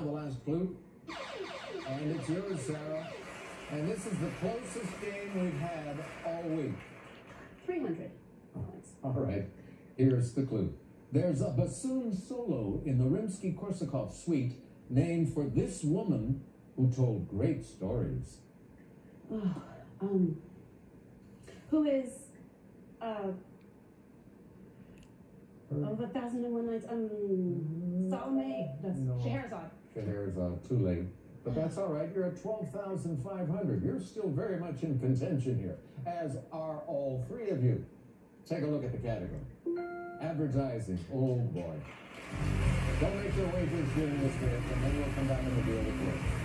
the last clue. And it's yours, Sarah. And this is the closest game we've had all week. 300. All right, here's the clue. There's a bassoon solo in the Rimsky-Korsakov suite named for this woman who told great stories. Who is, of 1,001 Nights, Salome, No. Scheherazade. Scheherazade, too late. But that's all right, you're at 12,500. You're still very much in contention here, as are all three of you. Take a look at the category. Advertising, oh boy. Don't make your wagers during this bit, and then we'll come back and reveal the clue.